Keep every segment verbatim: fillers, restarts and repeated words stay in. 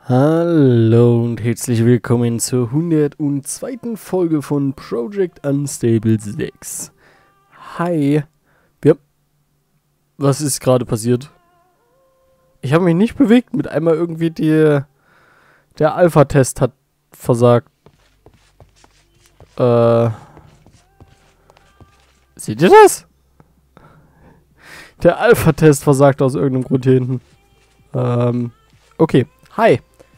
Hallo und herzlich willkommen zur hundertzweiten Folge von Project Unstable sechs. Hi. Ja. Was ist gerade passiert? Ich habe mich nicht bewegt, mit einmal irgendwie die, der Alpha-Test hat versagt. Äh. Seht ihr das? Der Alpha-Test versagt aus irgendeinem Grund hier hinten. Ähm. Okay. Hi.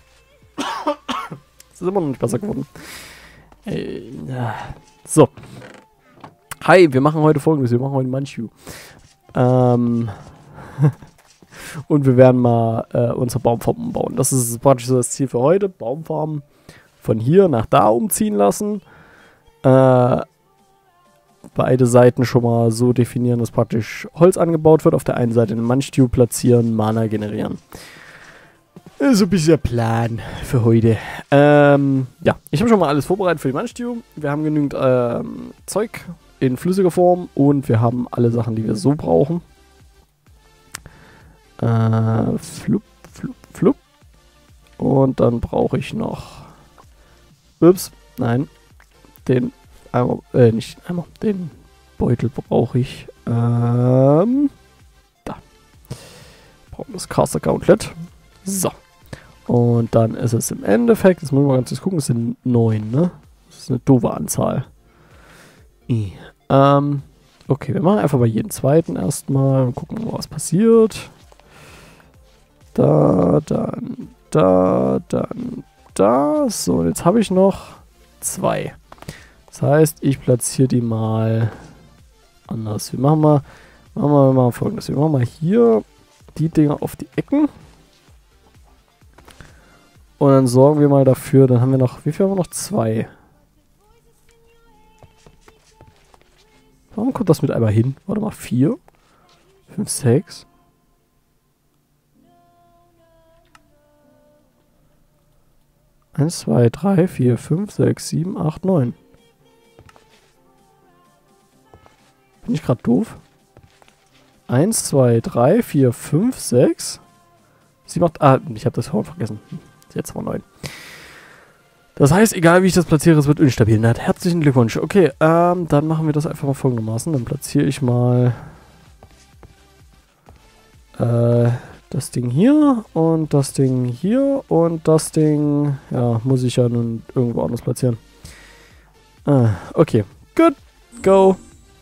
Das ist immer noch nicht besser geworden. Äh, so. Hi, wir machen heute Folgendes. Wir machen heute Manchu. Ähm. Und wir werden mal äh, unsere Baumfarm umbauen. Das ist praktisch so das Ziel für heute. Baumfarm von hier nach da umziehen lassen. Äh, beide Seiten schon mal so definieren, dass praktisch Holz angebaut wird. Auf der einen Seite einen Manchu platzieren, Mana generieren. So ein bisschen der Plan für heute. Ähm, ja, ich habe schon mal alles vorbereitet für die Manchu. Wir haben genügend ähm, Zeug in flüssiger Form und wir haben alle Sachen, die wir so brauchen. Äh, flup, flup, flup. Und dann brauche ich noch. Ups, nein. Den Eimer, äh, nicht Eimer, den Beutel brauche ich. Ähm, da. Brauchen wir das Caster Gauntlet. So. Und dann ist es im Endeffekt, jetzt müssen wir ganz kurz gucken, es sind neun, ne? Das ist eine doofe Anzahl. I. Ähm, okay, wir machen einfach bei jedem zweiten erstmal und gucken, was passiert. Da, dann, da, dann, da. So, und jetzt habe ich noch zwei. Das heißt, ich platziere die mal anders. Wir machen mal, machen wir mal folgendes. Wir machen mal hier die Dinger auf die Ecken. Und dann sorgen wir mal dafür, dann haben wir noch, wie viel haben wir noch? Zwei. Warum kommt das mit einmal hin? Warte mal, vier, fünf, sechs. Eins, zwei, drei, vier, fünf, sechs, sieben, acht, neun. Bin ich gerade doof? Eins, zwei, drei, vier, fünf, sechs. sieben, acht, ah, ich habe das Horn vergessen. Jetzt war neun. Das heißt, egal wie ich das platziere, es wird instabil. Na, herzlichen Glückwunsch. Okay, ähm, dann machen wir das einfach mal folgendermaßen. Dann platziere ich mal äh, das Ding hier und das Ding hier und das Ding, ja, muss ich ja nun irgendwo anders platzieren. Ah, okay, good, go.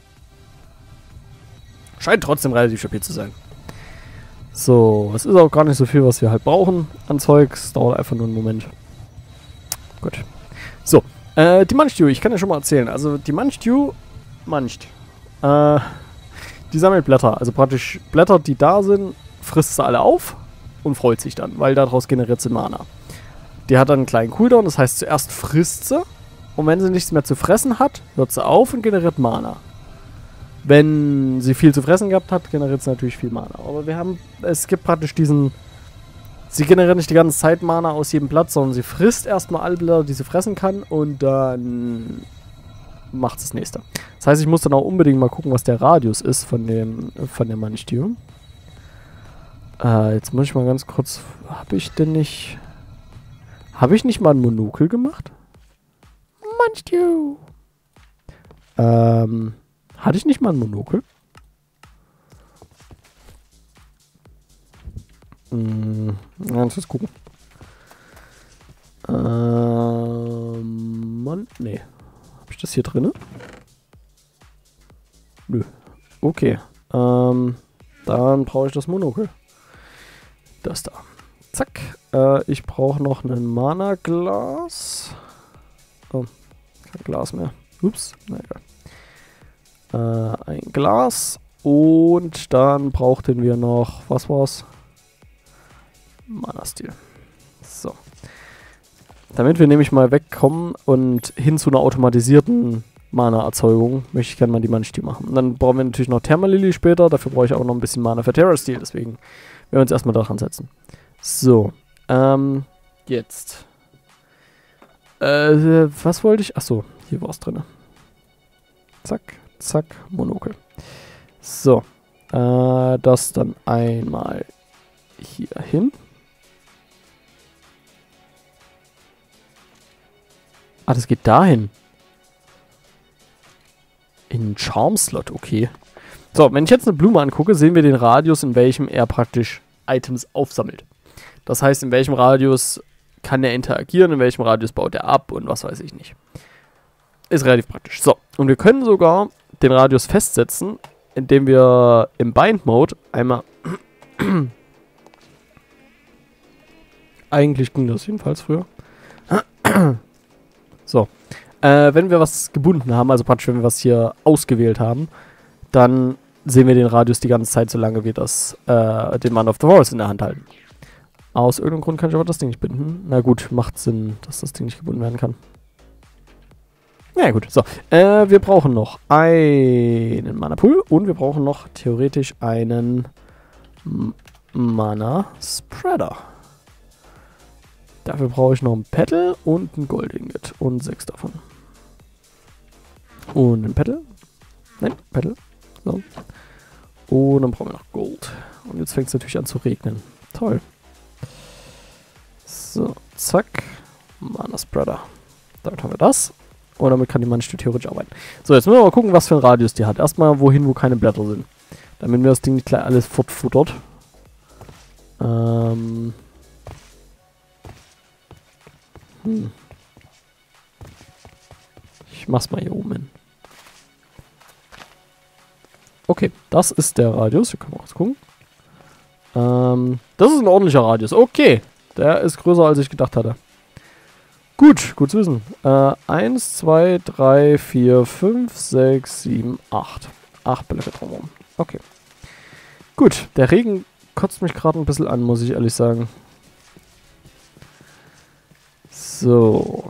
Scheint trotzdem relativ stabil zu sein. So, es ist auch gar nicht so viel, was wir halt brauchen an Zeug. Es dauert einfach nur einen Moment. Gut. So, äh, die Manchu, ich kann ja schon mal erzählen. Also die Manchu, mancht. Äh, die sammelt Blätter. Also praktisch Blätter, die da sind, frisst sie alle auf und freut sich dann, weil daraus generiert sie Mana. Die hat dann einen kleinen Cooldown, das heißt zuerst frisst sie und wenn sie nichts mehr zu fressen hat, hört sie auf und generiert Mana. Wenn sie viel zu fressen gehabt hat, generiert sie natürlich viel Mana. Aber wir haben, es gibt praktisch diesen, sie generiert nicht die ganze Zeit Mana aus jedem Blatt, sondern sie frisst erstmal alle Blätter, die sie fressen kann und dann macht sie das nächste. Das heißt, ich muss dann auch unbedingt mal gucken, was der Radius ist von dem, von der Manchu. Äh, jetzt muss ich mal ganz kurz, habe ich denn nicht, habe ich nicht mal ein Monokel gemacht? Manchu! Ähm... Hatte ich nicht mal ein Monokel? Hm, lass uns gucken. Ähm, Mann, nee. Habe ich das hier drin? Nö. Okay. Ähm, dann brauche ich das Monokel. Das da. Zack. Äh, ich brauche noch ein Mana-Glas. Oh, kein Glas mehr. Ups, na egal. Ein Glas und dann brauchten wir noch, was war's? Mana-Stil. So. Damit wir nämlich mal wegkommen und hin zu einer automatisierten Mana-Erzeugung, möchte ich gerne mal die Manchu machen. Und dann brauchen wir natürlich noch Thermalily später, dafür brauche ich auch noch ein bisschen Mana für Terra-Stil, deswegen werden wir uns erstmal daran setzen. So, ähm, jetzt. Äh, was wollte ich? Achso, hier war es drin. Zack. Zack, Monokel. So, äh, das dann einmal hier hin. Ah, das geht dahin. In einen Charm-Slot, okay. So, wenn ich jetzt eine Blume angucke, sehen wir den Radius, in welchem er praktisch Items aufsammelt. Das heißt, in welchem Radius kann er interagieren, in welchem Radius baut er ab und was weiß ich nicht. Ist relativ praktisch. So, und wir können sogar den Radius festsetzen, indem wir im Bind-Mode einmal... Eigentlich ging das jedenfalls früher. So, äh, wenn wir was gebunden haben, also praktisch, wenn wir was hier ausgewählt haben, dann sehen wir den Radius die ganze Zeit, solange wir das, äh, den Man of the Forest in der Hand halten. Aus irgendeinem Grund kann ich aber das Ding nicht binden. Na gut, macht Sinn, dass das Ding nicht gebunden werden kann. Ja gut, so. Äh, wir brauchen noch einen Mana-Pool und wir brauchen noch theoretisch einen Mana-Spreader. Dafür brauche ich noch ein Petal und ein Gold-Ingot und sechs davon. Und ein Petal. Nein, Petal. So. Und dann brauchen wir noch Gold. Und jetzt fängt es natürlich an zu regnen. Toll. So, zack. Mana-Spreader. Damit haben wir das. Und damit kann die Mannschaft theoretisch arbeiten. So, jetzt müssen wir mal gucken, was für einen Radius die hat. Erstmal wohin, wo keine Blätter sind. Damit mir das Ding nicht gleich alles fortfuttert. Ähm... Hm. Ich mach's mal hier oben hin. Okay, das ist der Radius. Hier können wir kurz gucken. Ähm, das ist ein ordentlicher Radius. Okay, der ist größer, als ich gedacht hatte. Gut, gut zu wissen. Äh, eins, zwei, drei, vier, fünf, sechs, sieben, acht. acht Blöcke drumherum. Okay. Gut, der Regen kotzt mich gerade ein bisschen an, muss ich ehrlich sagen. So.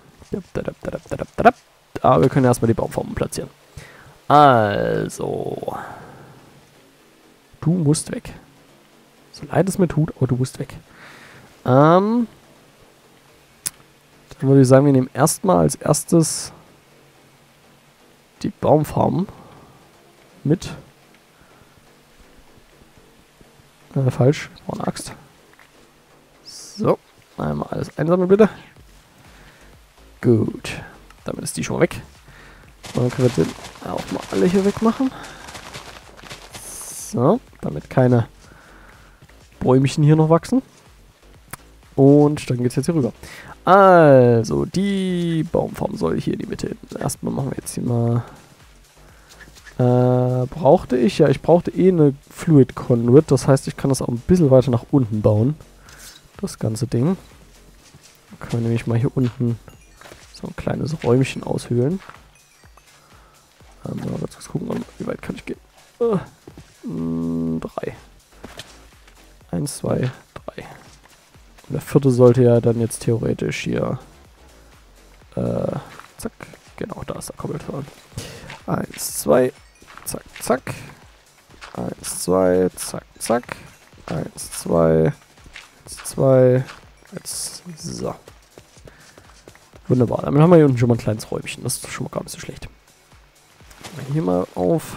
Aber wir können erstmal die Baumformen platzieren. Also. Du musst weg. So leid es mir tut, aber du musst weg. Ähm. Dann würde ich sagen, wir nehmen erstmal als erstes die Baumfarmen mit. Äh, falsch. Ich brauche eine Axt. So. Einmal alles einsammeln, bitte. Gut. Damit ist die schon mal weg. Und dann können wir den auch mal alle hier wegmachen. So. Damit keine Bäumchen hier noch wachsen. Und dann geht es jetzt hier rüber. Also, die Baumform soll hier in die Mitte hin. Erstmal machen wir jetzt hier mal... Äh, brauchte ich? Ja, ich brauchte eh eine Fluid Conduit. Das heißt, ich kann das auch ein bisschen weiter nach unten bauen. Das ganze Ding. Dann können wir nämlich mal hier unten so ein kleines Räumchen aushöhlen. Ähm, mal ganz kurz gucken, wie weit kann ich gehen. Äh, mh, drei. Eins, zwei, drei. Und der vierte sollte ja dann jetzt theoretisch hier... Äh, zack. Genau, da ist der Koppelfaden. Eins, zwei. Zack, zack. Eins, zwei. Zack, zack. Eins, zwei. Eins, zwei. Jetzt, so. Wunderbar. Damit haben wir hier unten schon mal ein kleines Räumchen. Das ist schon mal gar nicht so schlecht. Hier mal auf.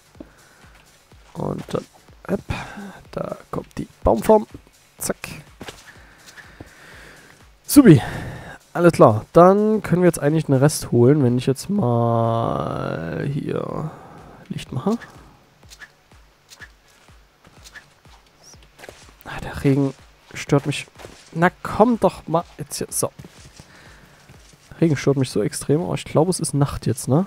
Und dann, hopp, da kommt die Baumform. Zack. Subi. Alles klar. Dann können wir jetzt eigentlich den Rest holen, wenn ich jetzt mal hier Licht mache. Ah, der Regen stört mich. Na komm doch mal. Jetzt hier. So. Der Regen stört mich so extrem. Aber ich glaube, es ist Nacht jetzt, ne?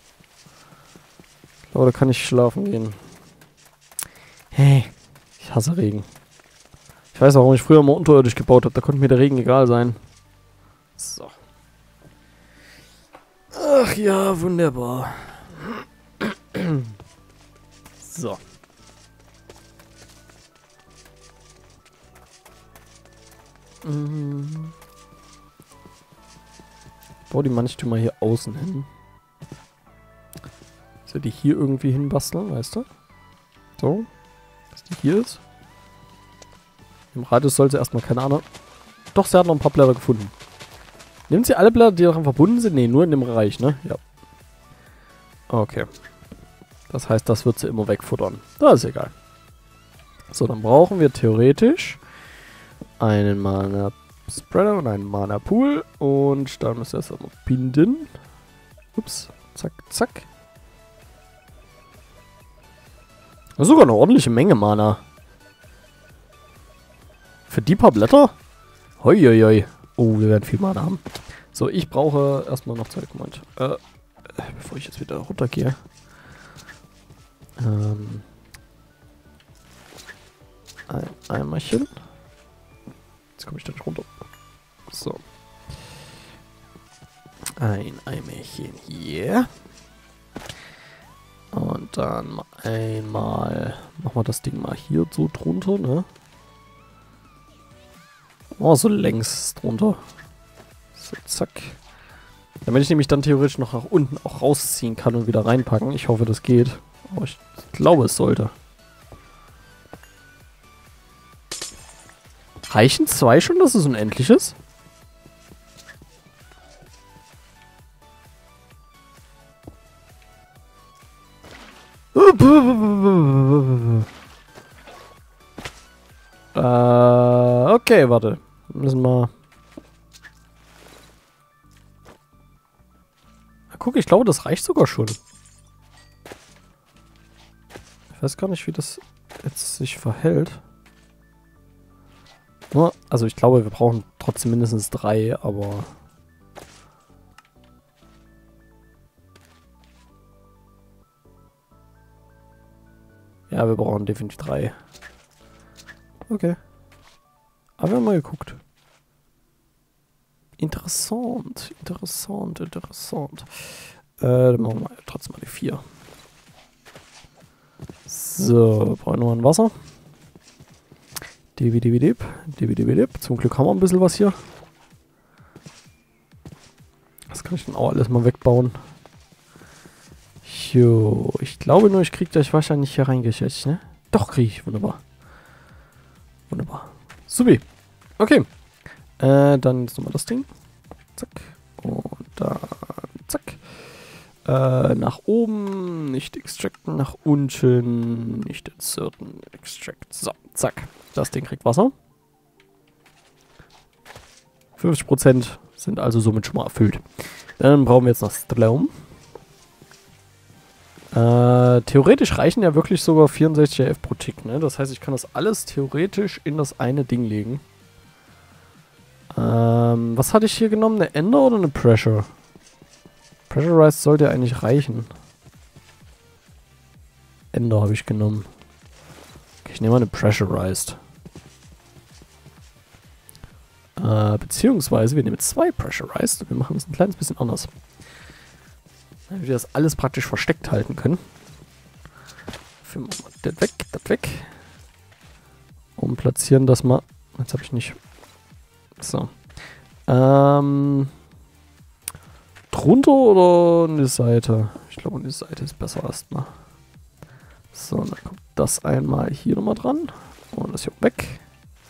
Ich glaube, da kann ich schlafen gehen. Hey. Ich hasse Regen. Ich weiß auch, warum ich früher mal unterirdisch gebaut habe. Da konnte mir der Regen egal sein. So. Ach ja, wunderbar. So. Mhm. Ich baue die Manchtümer hier außen hin. Soll die hier irgendwie hinbasteln, weißt du? So. Dass die hier ist. Im Radius sollte erstmal keine Ahnung. Doch, sie hat noch ein paar Blätter gefunden. Nimmt sie alle Blätter, die daran verbunden sind? Ne, nur in dem Bereich, ne? Ja. Okay. Das heißt, das wird sie immer wegfuttern. Das ist egal. So, dann brauchen wir theoretisch einen Mana Spreader und einen Mana Pool. Und dann müssen wir erst einmal binden. Ups. Zack, zack. Das ist sogar eine ordentliche Menge Mana. Für die paar Blätter? Hoi, hoi, hoi. Oh, wir werden viel Mana haben. So, ich brauche erstmal noch Zeit. Moment. Äh, bevor ich jetzt wieder runtergehe. Ähm. Ein Eimerchen. Jetzt komme ich da nicht runter. So. Ein Eimerchen hier. Und dann einmal machen wir das Ding mal hier so drunter, ne? Oh, so längs drunter. So, zack. Damit ich nämlich dann theoretisch noch nach unten auch rausziehen kann und wieder reinpacken. Ich hoffe, das geht. Aber ich glaube, es sollte. Reichen zwei schon, dass es unendlich ist? Äh, okay, warte. Müssen wir... Na, guck, ich glaube, das reicht sogar schon. Ich weiß gar nicht, wie das jetzt sich verhält. Nur, also ich glaube, wir brauchen trotzdem mindestens drei, aber... Ja, wir brauchen definitiv drei. Okay. Aber wir haben mal geguckt. Interessant, interessant, interessant. Äh, dann machen wir trotzdem mal die vier. So, brauchen wir noch ein Wasser. Dibidibidib, dibidibidib. Zum Glück haben wir ein bisschen was hier. Das kann ich dann auch alles mal wegbauen. Jo, ich glaube nur, ich kriege gleich wahrscheinlich hier reingeschätzt, ne? Doch, kriege ich. Wunderbar. Wunderbar. Supi. Okay. Äh, dann jetzt nochmal das Ding. Zack. Und dann zack. Äh, nach oben, nicht extracten, nach unten, nicht inserten, extract. So, zack. Das Ding kriegt Wasser. fünfzig Prozent sind also somit schon mal erfüllt. Dann brauchen wir jetzt noch Strom. Äh, theoretisch reichen ja wirklich sogar vierundsechzig R F pro Tick, ne? Das heißt, ich kann das alles theoretisch in das eine Ding legen. Ähm, was hatte ich hier genommen? Eine Ender oder eine Pressure? Pressurized sollte eigentlich reichen. Ender habe ich genommen. Okay, ich nehme mal eine Pressurized. Äh, beziehungsweise wir nehmen zwei Pressurized und wir machen es ein kleines bisschen anders. Damit wir das alles praktisch versteckt halten können. Dafür machen wir das weg, das weg. Und platzieren das mal. Jetzt habe ich nicht. So. Ähm. Drunter oder eine Seite? Ich glaube, eine Seite ist besser erstmal. So, dann kommt das einmal hier nochmal dran. Und das hier weg.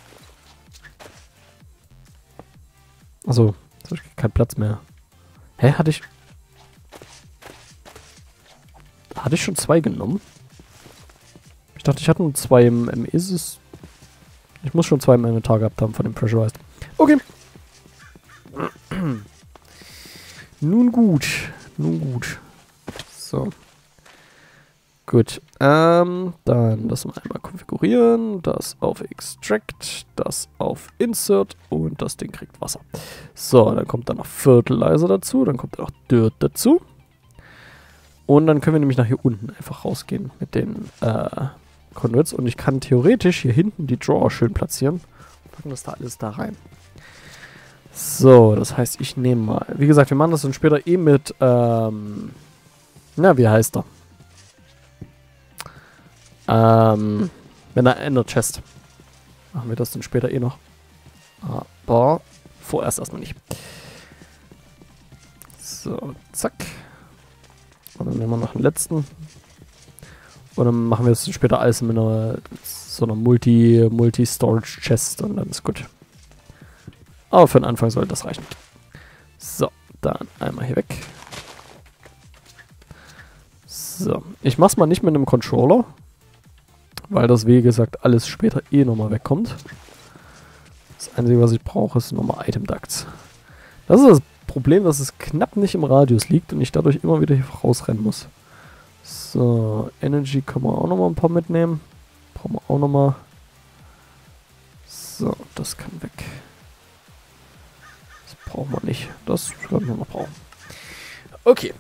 Achso, jetzt habe ich keinen Platz mehr. Hä, hatte ich... Hatte ich schon zwei genommen? Ich dachte, ich hatte nur zwei im, im Isis. Ich muss schon zwei im Inventar gehabt haben von dem Pressurized. Okay. Nun gut. Nun gut. So. Gut. Ähm, dann das mal einmal konfigurieren. Das auf Extract. Das auf Insert. Und das Ding kriegt Wasser. So, dann kommt dann noch Fertilizer dazu. Dann kommt dann noch Dirt dazu. Und dann können wir nämlich nach hier unten einfach rausgehen mit den äh, Conduits. Und ich kann theoretisch hier hinten die Drawer schön platzieren. Und packen das da alles da rein. So, das heißt, ich nehme mal... Wie gesagt, wir machen das dann später eh mit... Ähm, na, wie heißt er? Ähm, wenn er Ender Chest. Machen wir das dann später eh noch. Aber vorerst erstmal nicht. So, zack. Und dann nehmen wir noch einen letzten. Und dann machen wir es später alles mit einer, so einer Multi, Multi-Storage-Chest und dann ist gut. Aber für den Anfang sollte das reichen. So, dann einmal hier weg. So, ich mach's mal nicht mit einem Controller. Weil das, wie gesagt, alles später eh nochmal wegkommt. Das Einzige, was ich brauche, ist nochmal Item Ducts. Das ist das Problem, dass es knapp nicht im Radius liegt und ich dadurch immer wieder hier rausrennen muss. So, Energy können wir auch nochmal ein paar mitnehmen. Brauchen wir auch nochmal. So, das kann weg. Das brauchen wir nicht. Das können wir noch brauchen. Okay.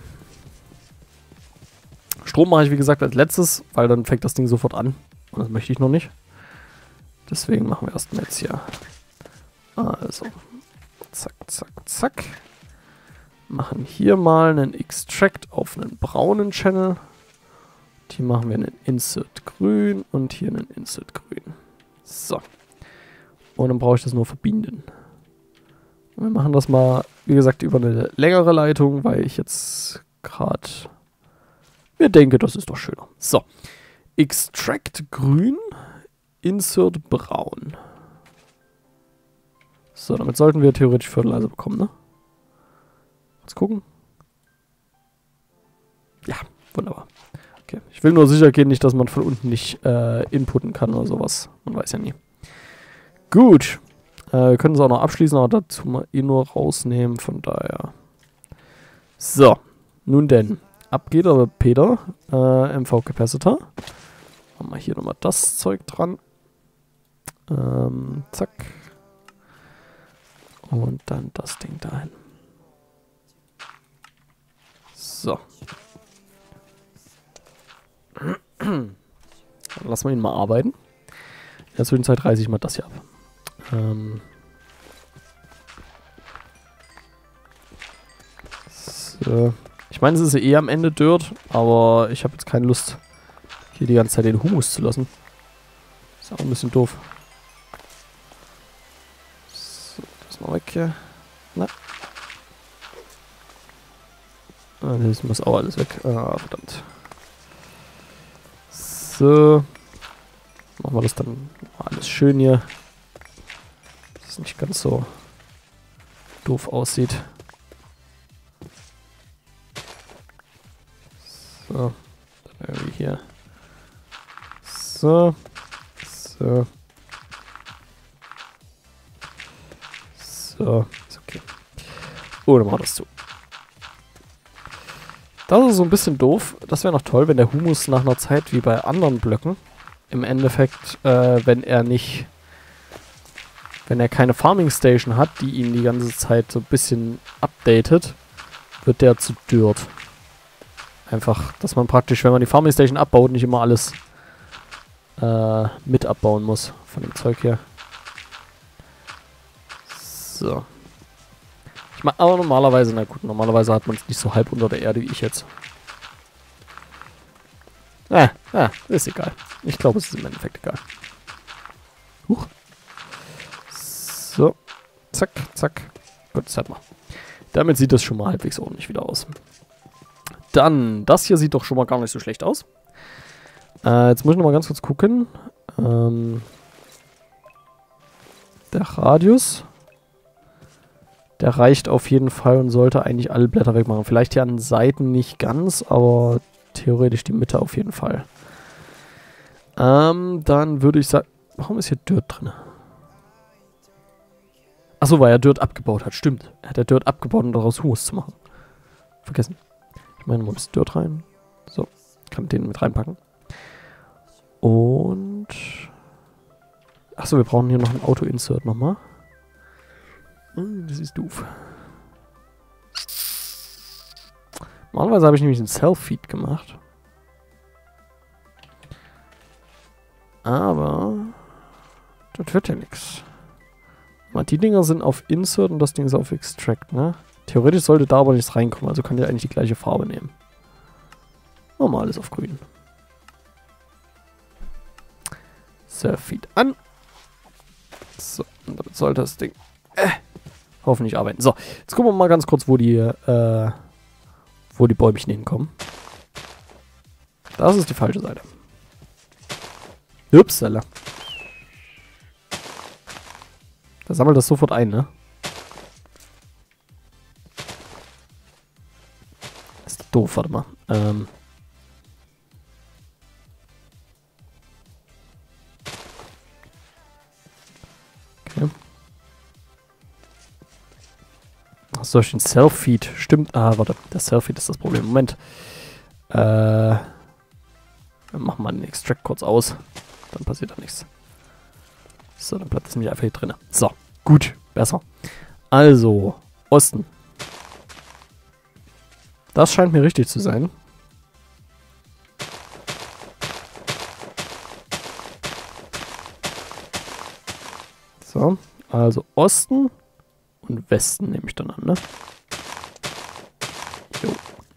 Strom mache ich wie gesagt als letztes, weil dann fängt das Ding sofort an. Und das möchte ich noch nicht. Deswegen machen wir erstmal jetzt hier. Also. Zack, zack, zack. Machen hier mal einen Extract auf einen braunen Channel. Hier machen wir einen Insert grün und hier einen Insert grün. So. Und dann brauche ich das nur verbinden. Und wir machen das mal, wie gesagt, über eine längere Leitung, weil ich jetzt gerade mir denke, das ist doch schöner. So. Extract grün, Insert braun. So, damit sollten wir theoretisch Fertilizer bekommen, ne? Let's gucken. Ja, wunderbar. Okay, ich will nur sicher gehen, nicht, dass man von unten nicht äh, inputten kann oder sowas. Man weiß ja nie. Gut. Äh, wir können es auch noch abschließen, aber dazu mal eh nur rausnehmen, von daher. So, nun denn. Ab geht aber Peter. Äh, M V-Capacitor. Machen wir hier nochmal das Zeug dran. Ähm, zack. Und dann das Ding dahin. So. Dann lassen wir ihn mal arbeiten. In der Zwischenzeit reiße ich mal das hier ab. Ähm. So. Ich meine, es ist eh am Ende Dirt, aber ich habe jetzt keine Lust, hier die ganze Zeit den Humus zu lassen. Ist auch ein bisschen doof. So, das mal weg hier. Na. Ah, das muss auch alles weg. Ah, verdammt. So. Machen wir das dann alles schön hier. Dass es nicht ganz so doof aussieht. So. Dann irgendwie hier. So. So. So. Ist okay. Oh, dann machen wir das zu. Das ist so ein bisschen doof. Das wäre noch toll, wenn der Humus nach einer Zeit wie bei anderen Blöcken im Endeffekt, äh, wenn er nicht, wenn er keine Farming Station hat, die ihn die ganze Zeit so ein bisschen updatet, wird der zu Dirt. Einfach, dass man praktisch, wenn man die Farming Station abbaut, nicht immer alles äh, mit abbauen muss von dem Zeug hier. So. Ich meine, aber normalerweise, na gut, normalerweise hat man es nicht so halb unter der Erde wie ich jetzt. Ah, ah, ist egal. Ich glaube, es ist im Endeffekt egal. Huch. So. Zack, zack. Gut, das hat man. Damit sieht das schon mal halbwegs ordentlich wieder aus. Dann, das hier sieht doch schon mal gar nicht so schlecht aus. Äh, jetzt muss ich noch mal ganz kurz gucken. Ähm, der Radius. Der reicht auf jeden Fall und sollte eigentlich alle Blätter wegmachen. Vielleicht hier an den Seiten nicht ganz, aber theoretisch die Mitte auf jeden Fall. Ähm, dann würde ich sagen... Warum ist hier Dirt drin? Achso, weil er Dirt abgebaut hat. Stimmt. Er hat ja Dirt abgebaut, um daraus Humus zu machen. Vergessen. Ich meine, man muss Dirt rein. So. Kann den mit reinpacken. Und... Achso, wir brauchen hier noch ein Auto-Insert nochmal. Das ist doof. Normalerweise habe ich nämlich einen Self-Feed gemacht. Aber das wird ja nichts. Die Dinger sind auf Insert und das Ding ist auf Extract, ne? Theoretisch sollte da aber nichts reinkommen, also kann der eigentlich die gleiche Farbe nehmen. Machen wir alles auf grün. Self-Feed an. So, und damit sollte das Ding... Äh, hoffentlich arbeiten. So, jetzt gucken wir mal ganz kurz, wo die, äh, wo die Bäumchen hinkommen. Das ist die falsche Seite. Upsala. Da sammelt das sofort ein, ne? Das ist doof, warte mal. Ähm. Okay. Ach, durch den Self-Feed. Stimmt. Ah, warte. Der Self-Feed ist das Problem. Moment. Äh. Wir machen mal den Extract kurz aus. Dann passiert da nichts. So, dann bleibt es nämlich einfach hier drin. So, gut. Besser. Also, Osten. Das scheint mir richtig zu sein. So, also Osten und Westen nehme ich dann an, ne? Jo.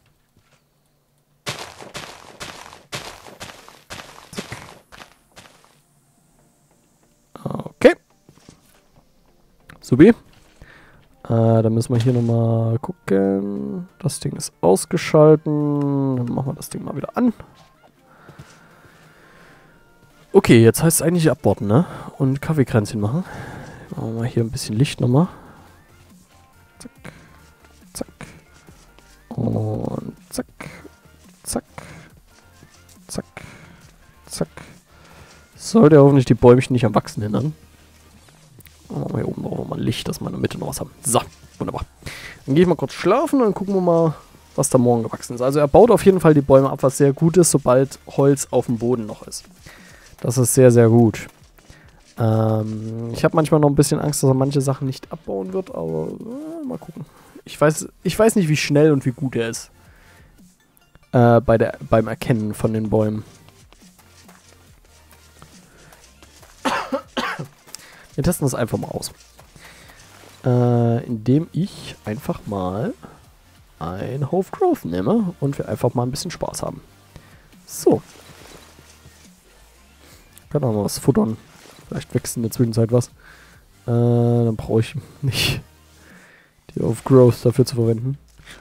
Okay. Subi. Äh, dann müssen wir hier nochmal gucken. Das Ding ist ausgeschalten. Dann machen wir das Ding mal wieder an. Okay, jetzt heißt es eigentlich abwarten, ne? Und Kaffeekränzchen machen. Machen wir mal hier ein bisschen Licht nochmal. Zack. Zack. Und zack. Zack. Zack. Zack. Sollte ja hoffentlich die Bäumchen nicht am Wachsen hindern. Machen wir hier oben auch nochmal Licht, dass wir in der Mitte noch was haben. So, wunderbar. Dann gehe ich mal kurz schlafen und dann gucken wir mal, was da morgen gewachsen ist. Also er baut auf jeden Fall die Bäume ab, was sehr gut ist, sobald Holz auf dem Boden noch ist. Das ist sehr, sehr gut. Ähm, ich habe manchmal noch ein bisschen Angst, dass er manche Sachen nicht abbauen wird, aber äh, mal gucken. Ich weiß, ich weiß nicht, wie schnell und wie gut er ist. Äh, bei der, beim Erkennen von den Bäumen. Wir testen das einfach mal aus. Äh, indem ich einfach mal ein Hove Growth nehme und wir einfach mal ein bisschen Spaß haben. So. Kann auch mal was futtern. Vielleicht wächst in der Zwischenzeit was. Äh, dann brauche ich nicht die Hove Growth dafür zu verwenden.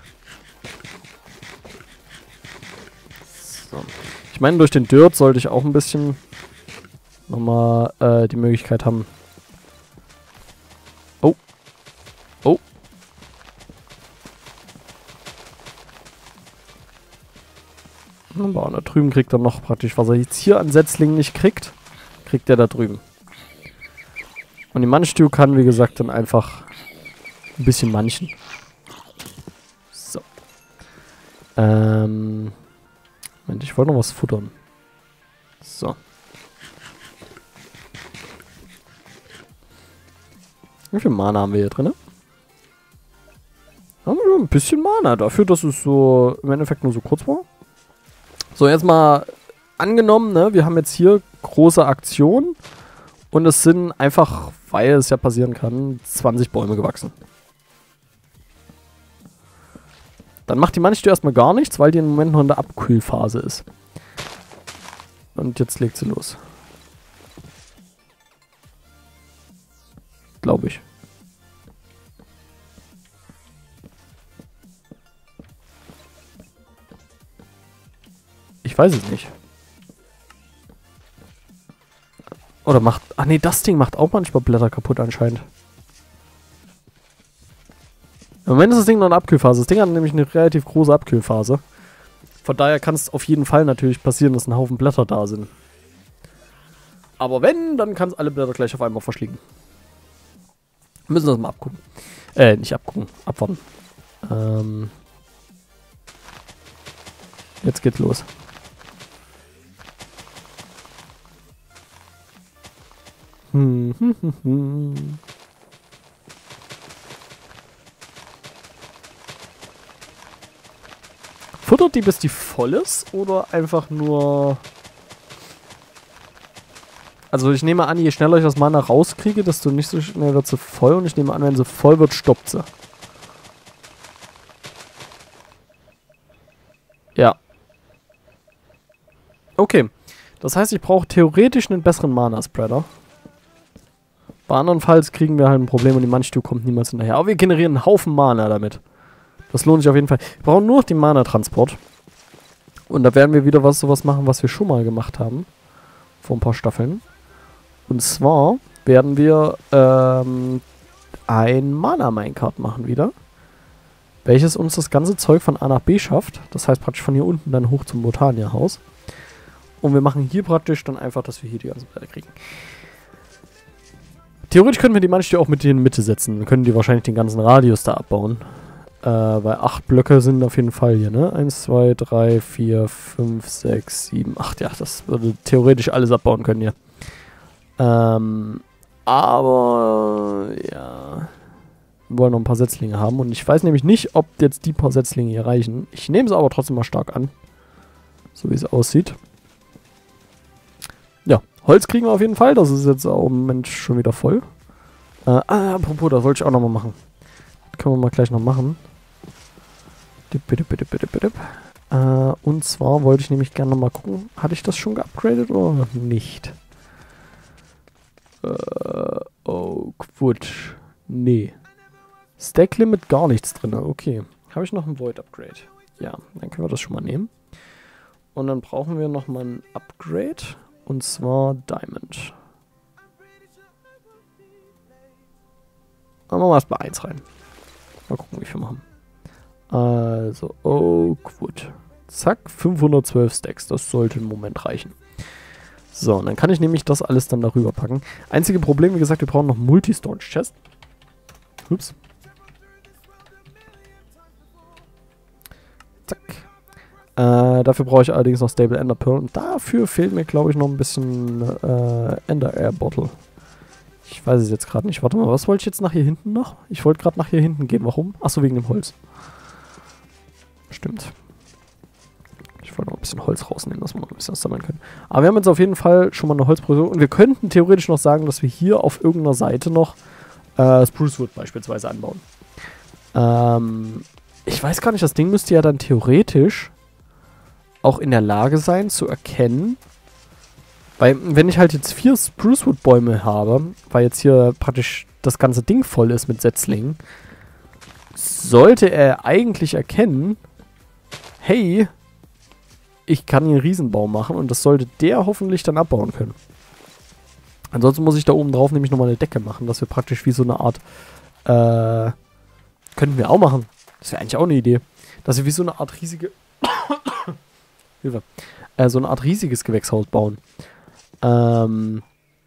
So. Ich meine, durch den Dirt sollte ich auch ein bisschen nochmal äh, die Möglichkeit haben. Oh. Oh. Aber da drüben kriegt er noch praktisch, was er jetzt hier an Setzlingen nicht kriegt, kriegt er da drüben. Und die Manchstew kann, wie gesagt, dann einfach ein bisschen manchen. So. Ähm. Moment, ich wollte noch was futtern. So. Wie viel Mana haben wir hier drin? Haben wir ein bisschen Mana dafür, dass es so im Endeffekt nur so kurz war. So, jetzt mal angenommen, ne, wir haben jetzt hier große Aktionen und es sind einfach, weil es ja passieren kann, zwanzig Bäume gewachsen. Dann macht die Manchstew erstmal gar nichts, weil die im Moment noch in der Abkühlphase ist. Und jetzt legt sie los. Glaube ich. Ich weiß es nicht. Oder macht... Ach nee, das Ding macht auch manchmal Blätter kaputt anscheinend. Im Moment ist das Ding noch in der Abkühlphase. Das Ding hat nämlich eine relativ große Abkühlphase. Von daher kann es auf jeden Fall natürlich passieren, dass ein Haufen Blätter da sind. Aber wenn, dann kann es alle Blätter gleich auf einmal verschlingen. Müssen wir das mal abgucken. Äh, nicht abgucken. Abwarten. Ähm. Jetzt geht's los. Hm, hm, hm, hm. Futtert die, bis die voll ist? Oder einfach nur... Also ich nehme an, je schneller ich das Mana rauskriege, desto nicht so schnell wird sie voll. Und ich nehme an, wenn sie voll wird, stoppt sie. Ja. Okay. Das heißt, ich brauche theoretisch einen besseren Mana-Spreader. Bei andernfalls kriegen wir halt ein Problem und die Manchstew kommt niemals hinterher. Aber wir generieren einen Haufen Mana damit. Das lohnt sich auf jeden Fall. Wir brauchen nur noch den Mana-Transport. Und da werden wir wieder was sowas machen, was wir schon mal gemacht haben. Vor ein paar Staffeln. Und zwar werden wir ähm, ein Mana-Minecart machen wieder. Welches uns das ganze Zeug von A nach B schafft. Das heißt praktisch von hier unten dann hoch zum Botania-Haus. Und wir machen hier praktisch dann einfach, dass wir hier die ganzen Blätter kriegen. Theoretisch können wir die manchmal auch mit in die Mitte setzen. Wir können die wahrscheinlich den ganzen Radius da abbauen. Äh, weil acht Blöcke sind auf jeden Fall hier, ne? eins, zwei, drei, vier, fünf, sechs, sieben, acht. Ja, das würde theoretisch alles abbauen können hier. Ähm, aber, ja. Wir wollen noch ein paar Setzlinge haben. Und ich weiß nämlich nicht, ob jetzt die paar Setzlinge hier reichen. Ich nehme es aber trotzdem mal stark an. So wie es aussieht. Ja, Holz kriegen wir auf jeden Fall. Das ist jetzt auch im Moment schon wieder voll. Äh, ah, apropos, das wollte ich auch nochmal machen. Das können wir mal gleich noch machen. Äh, und zwar wollte ich nämlich gerne nochmal gucken. Hatte ich das schon geupgradet oder nicht? Äh, Oakwood. Nee. Stack Limit gar nichts drin. Okay. Habe ich noch ein Void Upgrade? Ja, dann können wir das schon mal nehmen. Und dann brauchen wir nochmal ein Upgrade. Und zwar Diamond. Dann machen wir erstmal eins rein. Mal gucken, wie viel wir haben. Also, Oakwood. Zack, fünfhundertzwölf Stacks. Das sollte im Moment reichen. So, und dann kann ich nämlich das alles dann darüber packen. Einzige Problem, wie gesagt, wir brauchen noch Multi-Storage-Chest. Ups. Zack. Äh, dafür brauche ich allerdings noch Stable Ender Pearl. Und dafür fehlt mir, glaube ich, noch ein bisschen äh, Ender Air Bottle. Ich weiß es jetzt gerade nicht. Warte mal, was wollte ich jetzt nach hier hinten noch? Ich wollte gerade nach hier hinten gehen. Warum? Achso, wegen dem Holz. Stimmt. Ich wollte noch ein bisschen Holz rausnehmen, dass wir noch ein bisschen was sammeln können. Aber wir haben jetzt auf jeden Fall schon mal eine Holzproduktion. Und wir könnten theoretisch noch sagen, dass wir hier auf irgendeiner Seite noch äh, Sprucewood beispielsweise anbauen. Ähm, ich weiß gar nicht, das Ding müsste ja dann theoretisch auch in der Lage sein zu erkennen, weil wenn ich halt jetzt vier Sprucewood-Bäume habe, weil jetzt hier praktisch das ganze Ding voll ist mit Setzlingen, sollte er eigentlich erkennen, hey, ich kann hier einen Riesenbaum machen und das sollte der hoffentlich dann abbauen können. Ansonsten muss ich da oben drauf nämlich nochmal eine Decke machen, dass wir praktisch wie so eine Art, äh, könnten wir auch machen. Das wäre eigentlich auch eine Idee. Dass wir wie so eine Art riesige, Hilfe, äh, so eine Art riesiges Gewächshaus bauen. Ähm,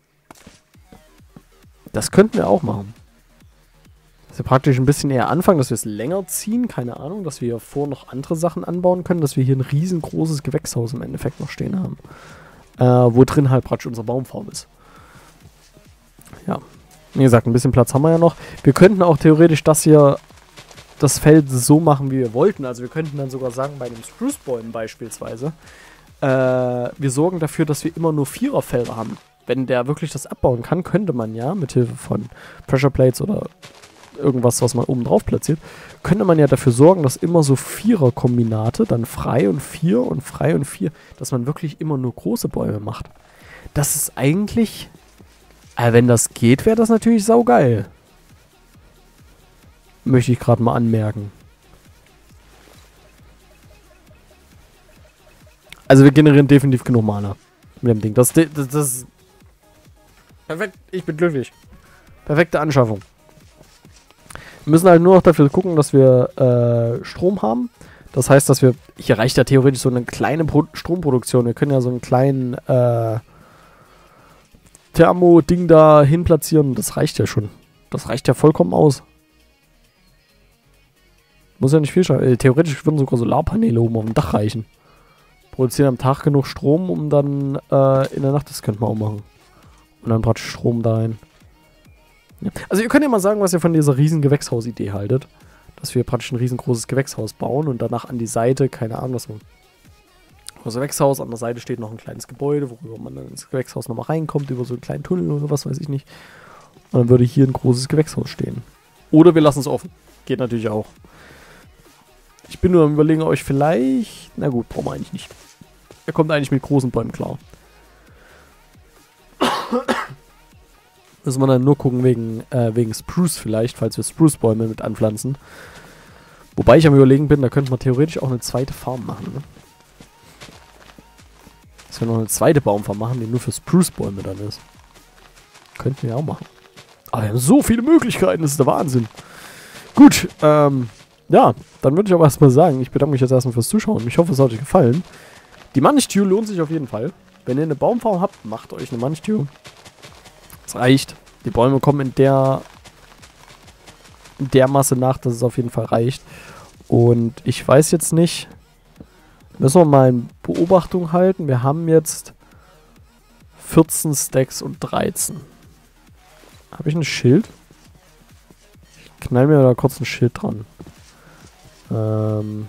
das könnten wir auch machen. Dass wir praktisch ein bisschen eher anfangen, dass wir es länger ziehen, keine Ahnung, dass wir hier vor noch andere Sachen anbauen können, dass wir hier ein riesengroßes Gewächshaus im Endeffekt noch stehen haben. Äh, wo drin halt praktisch unser Baumfarm ist. Ja, wie gesagt, ein bisschen Platz haben wir ja noch. Wir könnten auch theoretisch das hier, das Feld so machen, wie wir wollten. Also wir könnten dann sogar sagen, bei den Spruce-Bäumen beispielsweise, äh, wir sorgen dafür, dass wir immer nur Viererfelder haben. Wenn der wirklich das abbauen kann, könnte man ja, mit Hilfe von Pressure Plates oder irgendwas, was man oben drauf platziert, könnte man ja dafür sorgen, dass immer so Vierer-Kombinate, dann frei und vier und frei und vier, dass man wirklich immer nur große Bäume macht. Das ist eigentlich, äh, wenn das geht, wäre das natürlich saugeil. Möchte ich gerade mal anmerken. Also wir generieren definitiv genug Mana mit dem Ding. Das, das, das ist perfekt. Ich bin glücklich. Perfekte Anschaffung. Wir müssen halt nur noch dafür gucken, dass wir äh, Strom haben. Das heißt, dass wir... Hier reicht ja theoretisch so eine kleine Pro Stromproduktion. Wir können ja so einen kleinen äh, Thermo-Ding da hin platzieren. Das reicht ja schon. Das reicht ja vollkommen aus. Muss ja nicht viel schaffen. Äh, theoretisch würden sogar Solarpaneele oben auf dem Dach reichen. Produzieren am Tag genug Strom, um dann äh, in der Nacht... Das könnte man auch machen. Und dann praktisch Strom da rein. Ja. Also ihr könnt ja mal sagen, was ihr von dieser riesen Gewächshaus-Idee haltet. Dass wir praktisch ein riesengroßes Gewächshaus bauen und danach an die Seite, keine Ahnung, was man... Das Gewächshaus, an der Seite steht noch ein kleines Gebäude, worüber man dann ins Gewächshaus nochmal reinkommt, über so einen kleinen Tunnel oder was weiß ich nicht. Und dann würde hier ein großes Gewächshaus stehen. Oder wir lassen es offen. Geht natürlich auch. Ich bin nur am Überlegen, ob ich vielleicht... Na gut, brauchen wir eigentlich nicht. Er kommt eigentlich mit großen Bäumen klar. Müssen wir dann nur gucken wegen, äh, wegen Spruce vielleicht, falls wir Spruce-Bäume mit anpflanzen. Wobei ich am Überlegen bin, da könnte man theoretisch auch eine zweite Farm machen. Ne? Dass wir noch eine zweite Baumfarm machen, die nur für Spruce-Bäume dann ist. Könnten wir auch machen. Aber wir haben so viele Möglichkeiten, das ist der Wahnsinn. Gut, ähm, ja, dann würde ich aber erstmal sagen, ich bedanke mich jetzt erstmal fürs Zuschauen. Ich hoffe, es hat euch gefallen. Die Manchtür lohnt sich auf jeden Fall. Wenn ihr eine Baumfarm habt, macht euch eine Manchtür. Das reicht. Die Bäume kommen in der, in der Masse nach, dass es auf jeden Fall reicht. Und ich weiß jetzt nicht, müssen wir mal in Beobachtung halten. Wir haben jetzt vierzehn Stacks und dreizehn. Habe ich ein Schild? Ich knall mir da kurz ein Schild dran. Ähm,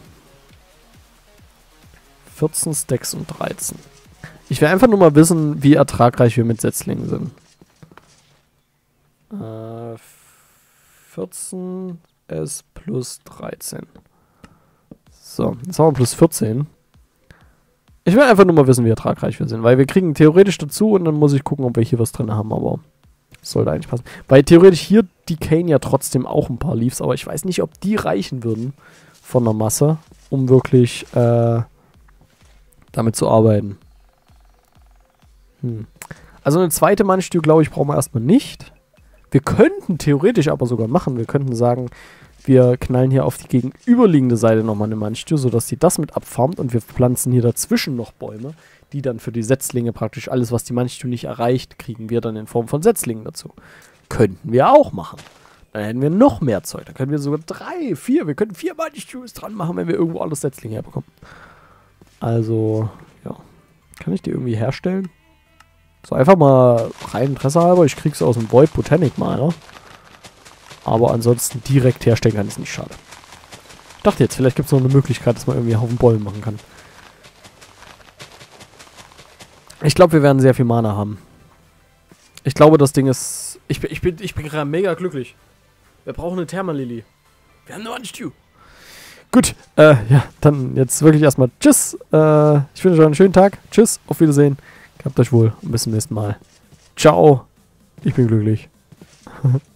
vierzehn Stacks und dreizehn. Ich will einfach nur mal wissen, wie ertragreich wir mit Setzlingen sind. Äh, vierzehn S plus dreizehn. So, jetzt haben wir plus vierzehn. Ich will einfach nur mal wissen, wie ertragreich wir sind, weil wir kriegen theoretisch dazu und dann muss ich gucken, ob wir hier was drin haben, aber sollte eigentlich passen. Weil theoretisch hier decayen ja trotzdem auch ein paar Leaves, aber ich weiß nicht, ob die reichen würden von der Masse, um wirklich äh, damit zu arbeiten. Hm. Also eine zweite Manstür, glaube ich, brauchen wir erstmal nicht. Wir könnten theoretisch aber sogar machen. Wir könnten sagen, wir knallen hier auf die gegenüberliegende Seite nochmal eine Manstür, sodass die das mit abfarmt und wir pflanzen hier dazwischen noch Bäume, die dann für die Setzlinge praktisch alles, was die Manstür nicht erreicht, kriegen wir dann in Form von Setzlingen dazu. Könnten wir auch machen. Dann hätten wir noch mehr Zeug. Da können wir sogar drei, vier, wir könnten vier Manstürs dran machen, wenn wir irgendwo alles Setzlinge herbekommen. Also, ja. Kann ich die irgendwie herstellen? So einfach mal rein Interesse halber. Ich krieg's aus dem Void Botanic Miner. Aber ansonsten direkt herstellen kann, ist nicht schade. Ich dachte jetzt, vielleicht gibt es noch eine Möglichkeit, dass man irgendwie einen Haufen Bäume machen kann. Ich glaube, wir werden sehr viel Mana haben. Ich glaube, das Ding ist... Ich bin, ich bin, ich bin gerade mega glücklich. Wir brauchen eine Thermalily. Wir haben nur einen Stew. Gut, äh, ja, dann jetzt wirklich erstmal tschüss. Äh, ich wünsche euch einen schönen Tag. Tschüss, auf Wiedersehen. Habt euch wohl und bis zum nächsten Mal. Ciao. Ich bin glücklich.